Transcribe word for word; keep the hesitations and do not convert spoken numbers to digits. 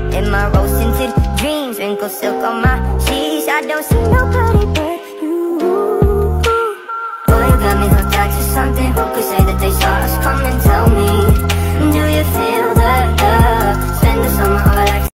in my rose-tinted dreams, wrinkled silk on my sheets. I don't see nobody but you. Boy, you got me hooked onto something.